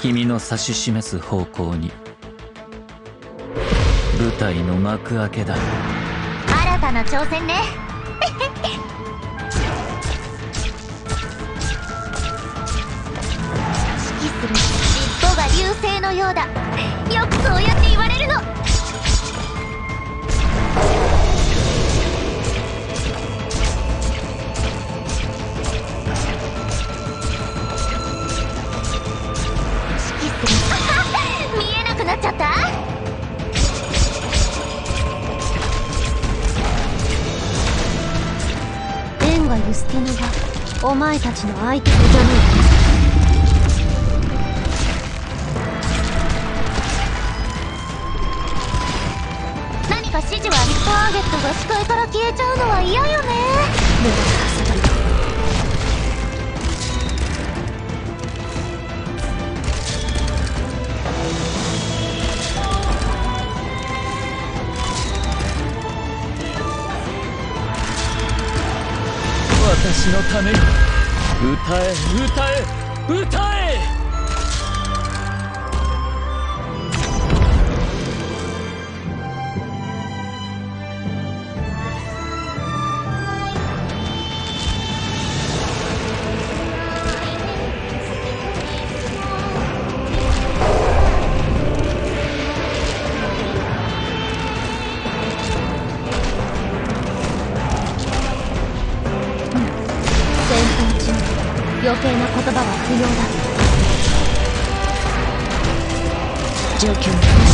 君の指し示す方向に舞台の幕開けだ。 新たな挑戦ね。指揮する尻尾が流星のようだ。よくそうやって言われるの。見えなくなっちゃった。レンガユスティヌがお前たちの相手じゃねえ。何か指示はターゲットが視界から消えちゃうのは嫌よね。 私のために歌え歌え歌え。 余計な言葉は不要だ。 状況を見ました。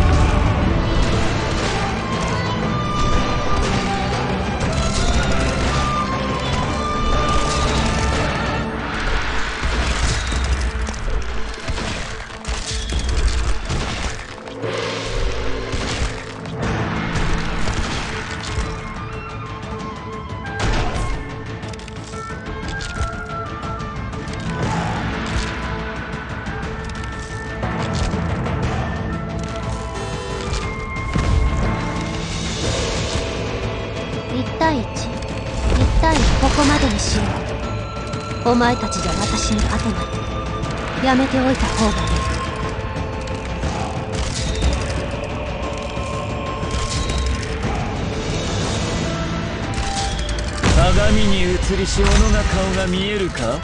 1対1、1対ここまでにしよう。お前たちじゃ私に勝てない。やめておいた方がいい。 鏡に映りし者が顔が見えるか。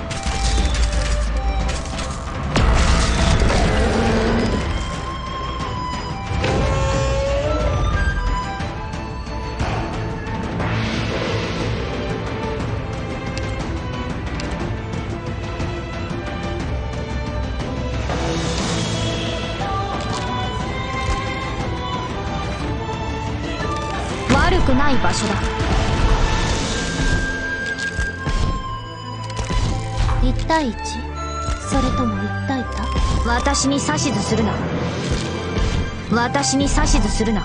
悪くない場所だ。1対 1？ それとも1対多？ 私に指図するな。私に指図するな。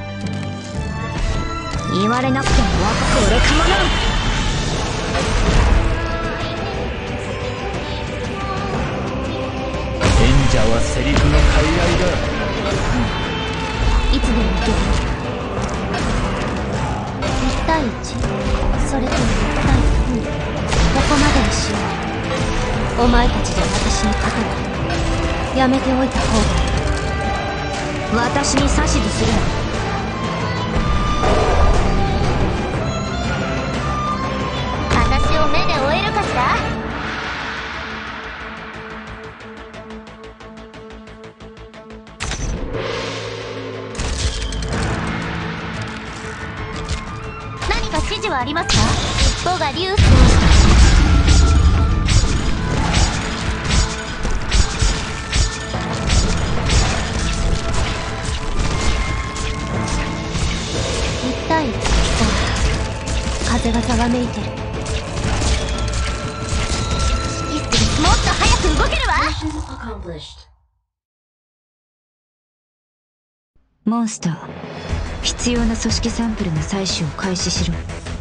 言われなくても分かる。俺かもな。 賢者はセリフの傀儡だ。 いつでも行ける。1対 1？ それとも1対2？ ここまでにしよう。お前たちじゃ私に勝てない。やめておいた方がいい。 私に指図するな。 私を目で追えるかしら。何か指示はありますか。尻尾が竜星。1対1。風がざわめいてる。もっと早く動けるわ。 モンスター、必要な組織サンプルの採取を開始しろ。